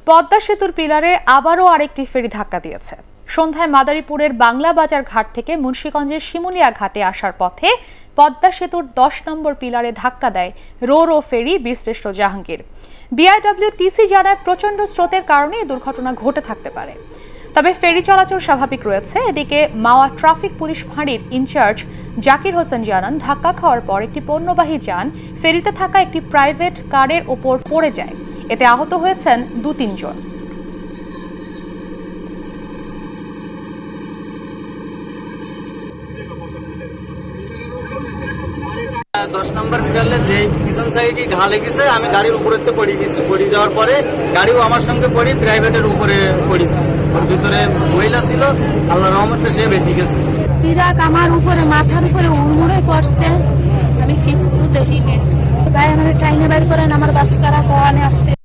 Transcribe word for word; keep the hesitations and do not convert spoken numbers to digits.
পদ্মা সেতুর পিলারে আবারও আরেকটি ফেরি ধাক্কা দিয়েছে। সন্ধ্যায় মাদারীপুরের বাংলা বাজার ঘাট থেকে মুন্সিগঞ্জের শিমুলিয়া ঘাটে আসার পথে পদ্মা সেতুর দশ নম্বর পিলারে ধাক্কা দেয় রো রো ফেরি বীরশ্রেষ্ঠ জাহাঙ্গীর। বিআইডব্লিউটিসি জানায় প্রচণ্ড স্রোতের কারণে এই দুর্ঘটনা ঘটে থাকতে পারে, তবে ফেরি চলাচল স্বাভাবিক রয়েছে। এদিকে মাওয়া ট্রাফিক পুলিশ ফাঁড়ির ইনচার্জ জাকির হোসেন জানান, ধাক্কা খাওয়ার পর একটি পণ্যবাহী যান ফেরিতে থাকা একটি প্রাইভেট কারের ওপর পড়ে যায়। এতে আহত হয়েছেন দু তিনজন। দশ নম্বর পিলারে যে পিছন সাইডে ঢালে গেছে, আমি গাড়ির উপরে পড়ে গেছি। পড়ে যাওয়ার পরে গাড়িও আমার সঙ্গে পড়ি প্রাইভেটের উপরে পড়েছে। ওর ভিতরে মহিলা ছিল, আল্লাহর রহমতে সে বেঁচে গেছে। ট্রাক আমার উপরে মাথার উপরে উড়মুড়ে পড়ছে, আমি কিছু দেখিনি। ভাই আমার ট্রেনে বের করেন, আমার বাচ্চারা কোয়ানে আসছে।